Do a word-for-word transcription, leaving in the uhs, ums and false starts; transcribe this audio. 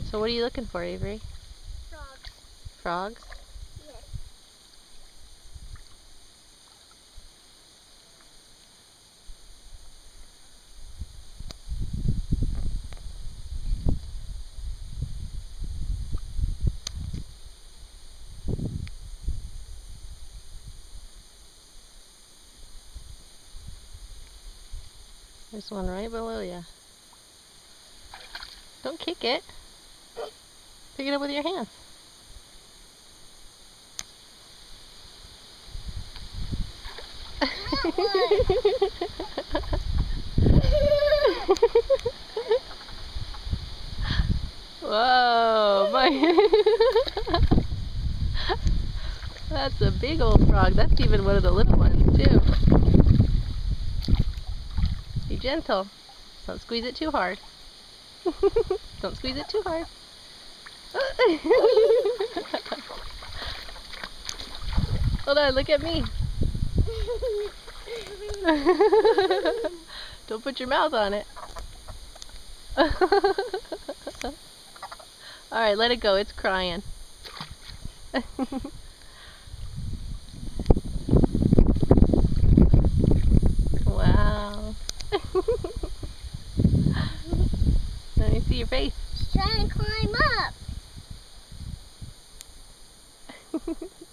So what are you looking for, Avery? Frogs. Frogs? Yes. There's one right below you. Don't kick it. Pick it up with your hands. Whoa, my that's a big old frog. That's even one of the little ones too. Be gentle. Don't squeeze it too hard. Don't squeeze it too hard. Hold on, look at me. Don't put your mouth on it. Alright, let it go. It's crying. Wow. Let me see your face. She's trying to climb up.